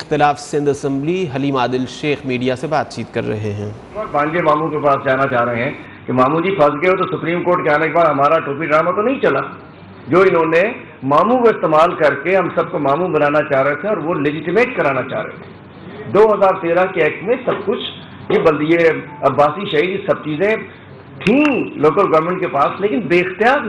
اختلاف Sindh assembly Haleem Adil Sheikh media سے بات چیت کر رہے ہیں۔ بانجے ماموں کے پاس جانا چاہ رہے ہیں کہ ماموں جی پھنس گئے ہو تو سپریم کورٹ کے آنے کے بعد ہمارا ٹوپی ڈرامہ تو نہیں چلا، جو انہوں نے ماموں کو استعمال کر کے ہم سب کو ماموں بنانا چاہ رہے تھے اور وہ لیجیٹیمیٹ کرانا چاہ رہے تھے۔ 2013 کے ایکٹ میں سب کچھ یہ بلدیے عباسی شہید سب چیزیں تھیں لوکل گورنمنٹ کے پاس، لیکن بے اختیار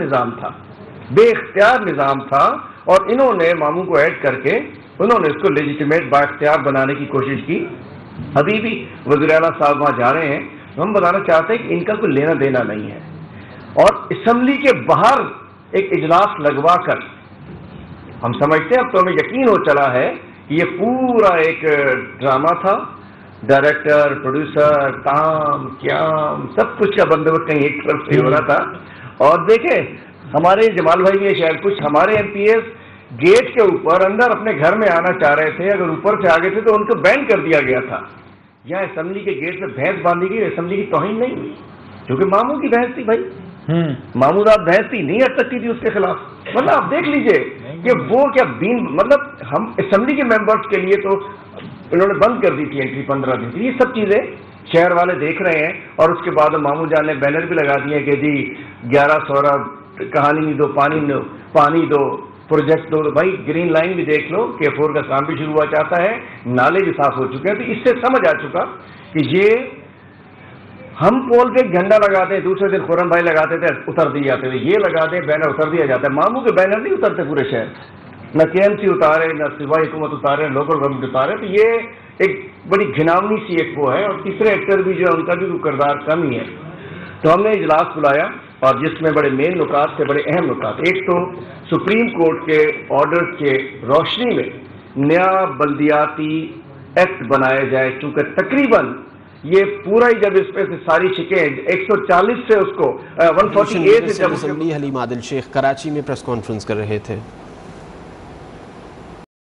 نظام تھا اور انہوں نے ماموں کو ایڈ کر کے انہوں نے اس کو لیجیٹیمیٹ با اختیار بنانے کی کوشش کی۔ ابھی بھی وزیر اعلیٰ صاحب وہاں جا رہے ہیں، ہم بتانا چاہتے ہیں کہ ان کا کوئی لینا دینا نہیں ہے، اور اسمبلی کے باہر ایک اجلاس لگوا کر ہم سمجھتے ہیں، اب تو ہمیں یقین ہو چلا ہے کہ یہ پورا ایک ڈرامہ تھا، ڈائریکٹر، پروڈیوسر، تام قیام سب کچھ کا بندوبست کہیں ایک طرف سے ہو رہا تھا۔ اور دیکھیں ہمارے جمال بھائی نے شاید کچھ ہمارے ایم پی ایس گیٹ کے اوپر اندر اپنے گھر میں آنا چاہ رہے تھے، اگر اوپر سے آگے تھے تو ان کو بین کر دیا گیا تھا۔ یہاں اسمبلی کے گیٹ پہ بھینس باندھی گئی، اسمبلی کی توہین نہیں ہوئی کیونکہ ماموں کی بحث تھی بھائی، مامودات بحث تھی، نہیں ہٹ سکتی تھی اس کے خلاف۔ مطلب آپ دیکھ لیجئے کہ وہ کیا مطلب ہم اسمبلی کے ممبرز کے لیے تو انہوں نے بند کر دی تھی انٹری 15 دن کی۔ یہ سب چیزیں شہر والے دیکھ رہے ہیں، اور اس کے بعد ماموں جان نے بینر بھی لگا دیے کہ جی 11 سورا کہانی نہیں دو، پانی دو، پروجیکٹ دو۔ بھائی گرین لائن بھی دیکھ لو کہ 4 کا کام بھی شروع ہوا چاہتا ہے، نالے بھی صاف ہو چکے ہیں۔ تو اس سے سمجھ آ چکا کہ یہ ہم پول پہ جھنڈا لگاتے ہیں، دوسرے دن خورم بھائی لگاتے تھے اتر دیے جاتے تھے، یہ لگاتے ہیں بینر اتر دیا جاتا ہے۔ ماموں کے بینر نہیں اترتے پورے شہر، نہ کے ایم سی اتارے، نہ صوبائی حکومت اتارے، لوکل گورنمنٹ اتارے۔ تو یہ ایک بڑی گھناونی سی ایک وہ ہے، اور تیسرے ایکٹر بھی جو ہے ان کا بھی کردار کم ہی ہے۔ تو ہم نے اجلاس بلایا اور جس میں بڑے مین نکات تھے، بڑے اہم نکات۔ ایک تو سپریم کورٹ کے آرڈر کے روشنی میں نیا بلدیاتی ایکٹ بنایا جائے، چونکہ تقریباً یہ پورا ہی جب اس پہ سے ساری شکیں 140 سے اس کو 148 سے جب اسمبلی حلیم عادل شیخ کراچی میں پریس کانفرنس کر رہے تھے۔